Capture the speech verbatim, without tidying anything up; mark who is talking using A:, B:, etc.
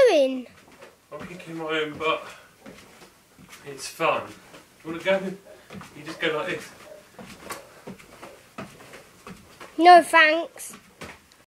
A: doing?
B: I'm kicking my own butt. It's fun. You want to go? You just go like this.
A: No thanks.